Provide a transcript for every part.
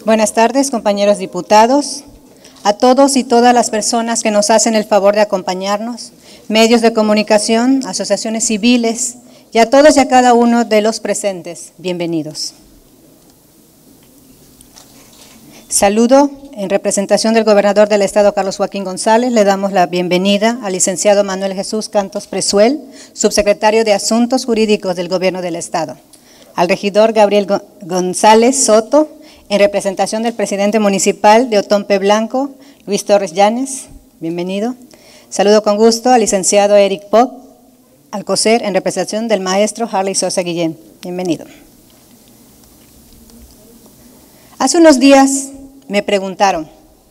Buenas tardes, compañeros diputados, a todos y todas las personas que nos hacen el favor de acompañarnos, medios de comunicación, asociaciones civiles y a todos y a cada uno de los presentes. Bienvenidos. Saludo en representación del gobernador del Estado, Carlos Joaquín González. Le damos la bienvenida al licenciado Manuel Jesús Cantos Presuel, subsecretario de Asuntos Jurídicos del Gobierno del Estado, al regidor Gabriel González Soto, en representación del presidente municipal de Otompe Blanco, Luis Torres Llanes, bienvenido. Saludo con gusto al licenciado Eric Poc Alcocer, en representación del maestro Harley Sosa Guillén, bienvenido. Hace unos días me preguntaron,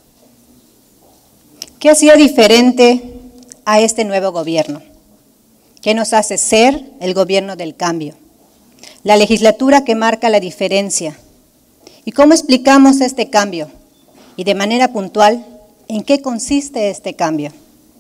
¿qué hacía diferente a este nuevo gobierno? ¿Qué nos hace ser el gobierno del cambio? La legislatura que marca la diferencia. ¿Y cómo explicamos este cambio? Y de manera puntual, ¿en qué consiste este cambio?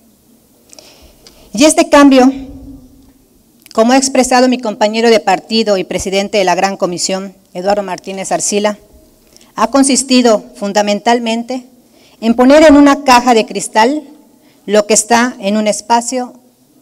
Y este cambio, como ha expresado mi compañero de partido y presidente de la Gran Comisión, Eduardo Martínez Arcila, ha consistido fundamentalmente en poner en una caja de cristal lo que está en un espacio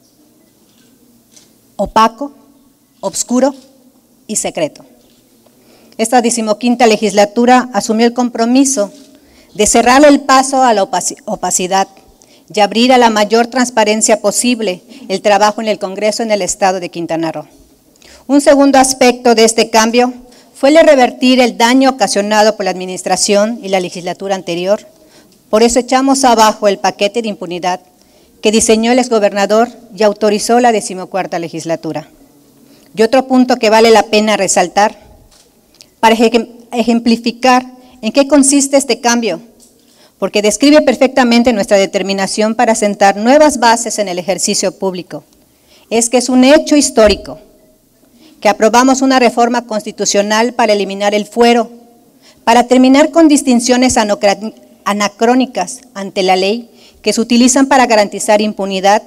opaco, oscuro y secreto. Esta 15ª legislatura asumió el compromiso de cerrar el paso a la opacidad y abrir a la mayor transparencia posible el trabajo en el Congreso en el Estado de Quintana Roo. Un segundo aspecto de este cambio fue el de revertir el daño ocasionado por la administración y la legislatura anterior. Por eso echamos abajo el paquete de impunidad que diseñó el exgobernador y autorizó la 14ª legislatura. Y otro punto que vale la pena resaltar, para ejemplificar en qué consiste este cambio, porque describe perfectamente nuestra determinación para sentar nuevas bases en el ejercicio público. Es que es un hecho histórico que aprobamos una reforma constitucional para eliminar el fuero, para terminar con distinciones anacrónicas ante la ley que se utilizan para garantizar impunidad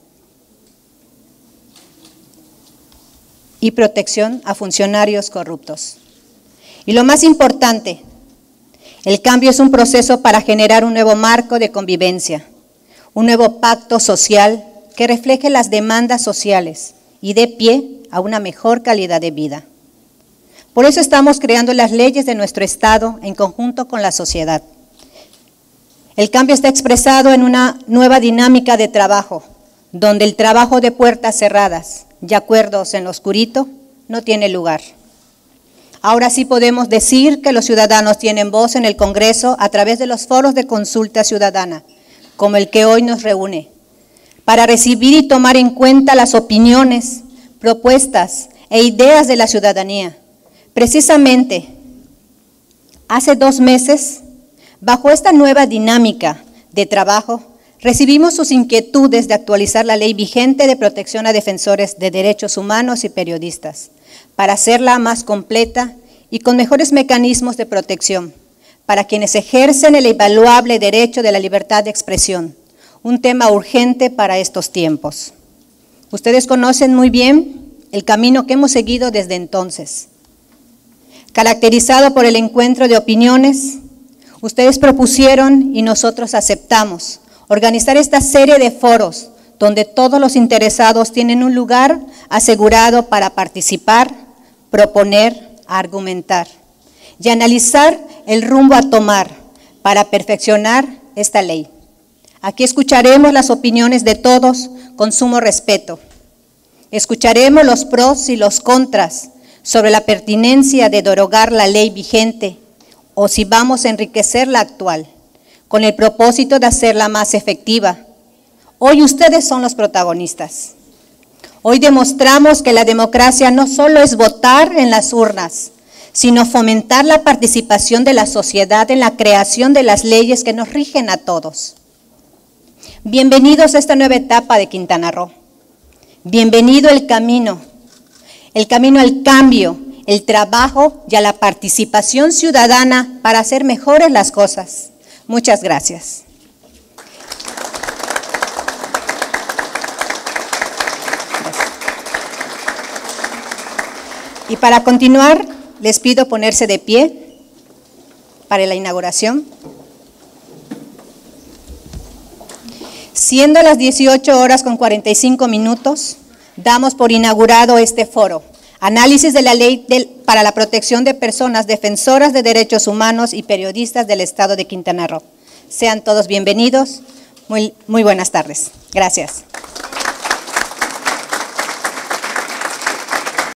y protección a funcionarios corruptos. Y lo más importante, el cambio es un proceso para generar un nuevo marco de convivencia, un nuevo pacto social que refleje las demandas sociales y dé pie a una mejor calidad de vida. Por eso estamos creando las leyes de nuestro Estado en conjunto con la sociedad. El cambio está expresado en una nueva dinámica de trabajo, donde el trabajo de puertas cerradas y acuerdos en lo oscurito no tiene lugar. Ahora sí podemos decir que los ciudadanos tienen voz en el Congreso a través de los foros de consulta ciudadana, como el que hoy nos reúne, para recibir y tomar en cuenta las opiniones, propuestas e ideas de la ciudadanía. Precisamente, hace 2 meses, bajo esta nueva dinámica de trabajo, recibimos sus inquietudes de actualizar la ley vigente de protección a defensores de derechos humanos y periodistas, para hacerla más completa y con mejores mecanismos de protección para quienes ejercen el invaluable derecho de la libertad de expresión, un tema urgente para estos tiempos. Ustedes conocen muy bien el camino que hemos seguido desde entonces. Caracterizado por el encuentro de opiniones, ustedes propusieron y nosotros aceptamos organizar esta serie de foros donde todos los interesados tienen un lugar asegurado para participar, proponer, argumentar y analizar el rumbo a tomar para perfeccionar esta ley. Aquí escucharemos las opiniones de todos con sumo respeto. Escucharemos los pros y los contras sobre la pertinencia de derogar la ley vigente o si vamos a enriquecer la actual, con el propósito de hacerla más efectiva. Hoy ustedes son los protagonistas. Hoy demostramos que la democracia no solo es votar en las urnas, sino fomentar la participación de la sociedad en la creación de las leyes que nos rigen a todos. Bienvenidos a esta nueva etapa de Quintana Roo. Bienvenido el camino al cambio, el trabajo y a la participación ciudadana para hacer mejores las cosas. Muchas gracias. Y para continuar, les pido ponerse de pie. para la inauguración. Siendo las 18:45, damos por inaugurado este foro. Análisis de la Ley para la Protección de Personas Defensoras de Derechos Humanos y Periodistas del Estado de Quintana Roo. Sean todos bienvenidos. Muy buenas tardes. Gracias.